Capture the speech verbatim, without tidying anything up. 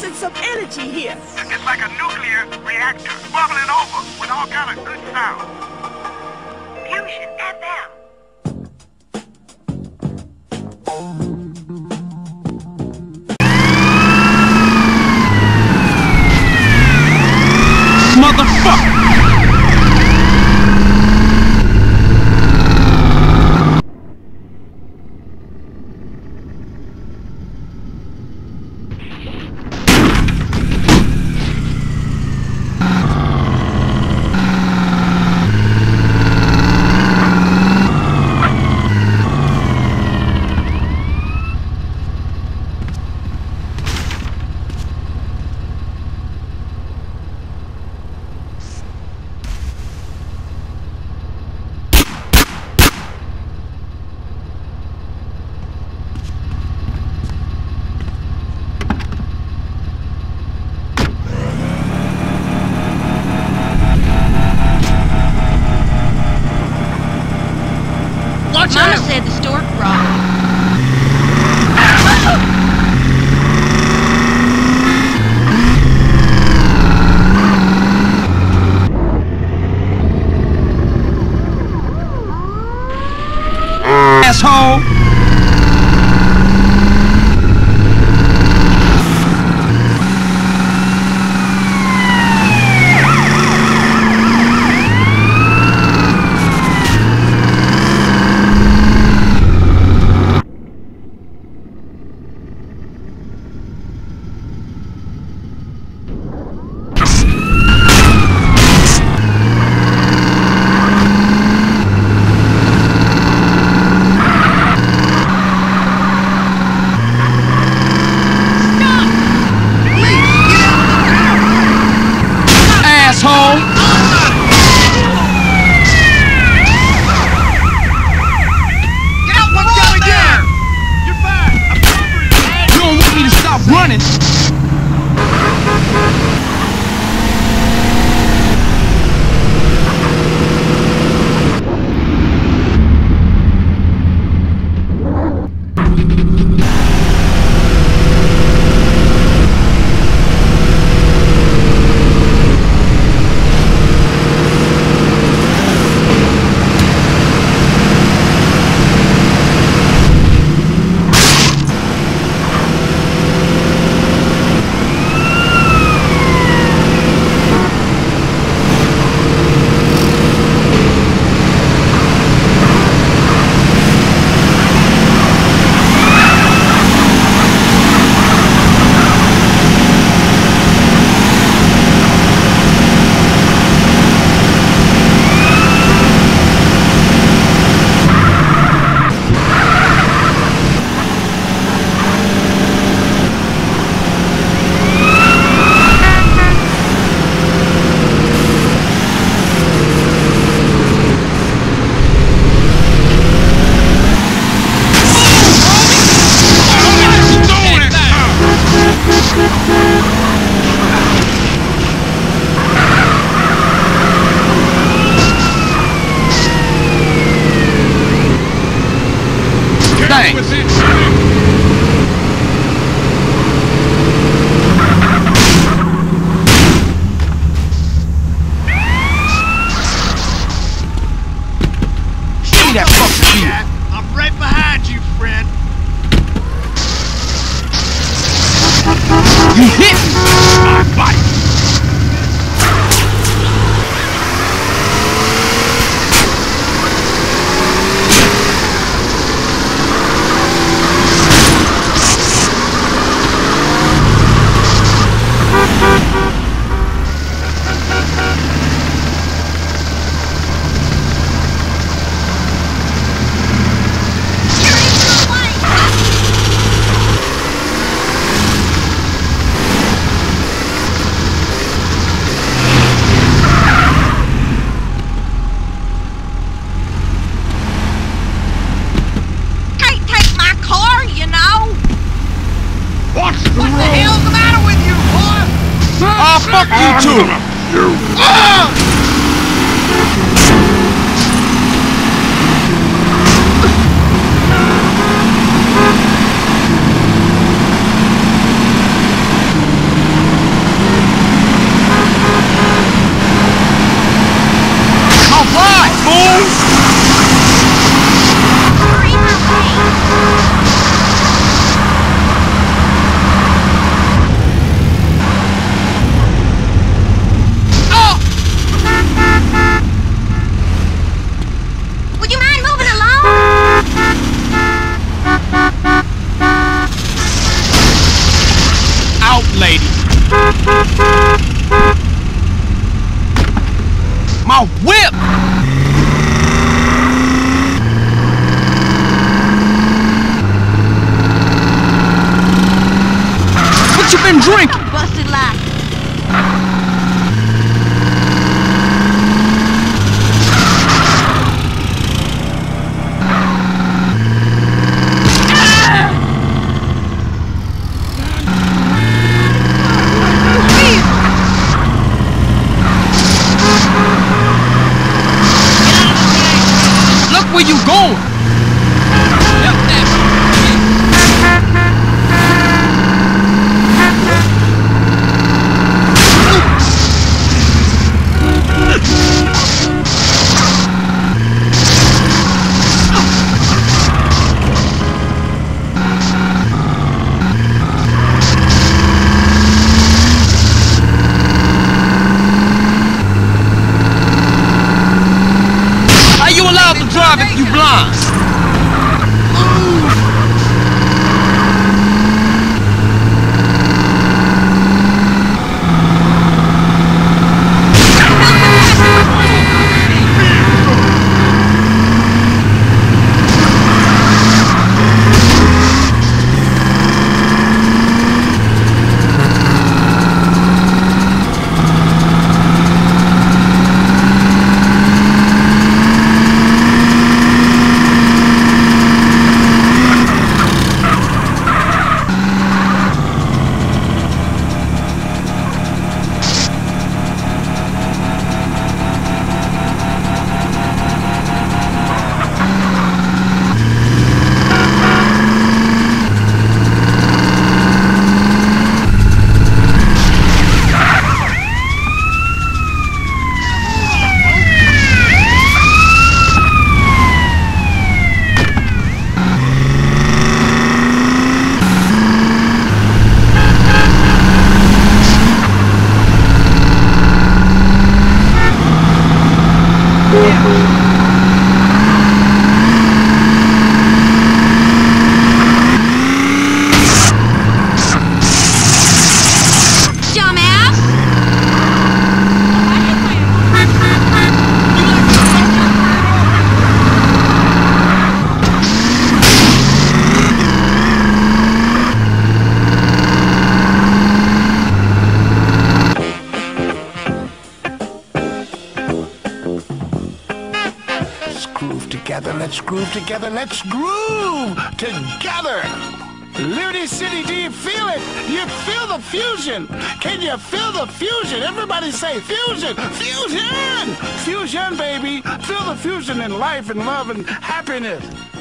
producing some energy here. It's like a nuclear reactor, bubbling over with all kind of good sound. Fusion F M. Motherfucker! Mama said the stork rocked. Asshole! Running. That fucking yeah, I'm right behind you, friend. You hit me! My bite! Fuck you too! You! Ah! My whip! What you been drinking? Busted light. Where you going? Are you allowed to drive if you blind? Together, let's groove together, let's groove together. Liberty City, do you feel it? You feel the fusion? Can you feel the fusion? Everybody say fusion, fusion, fusion, baby. Feel the fusion in life and love and happiness.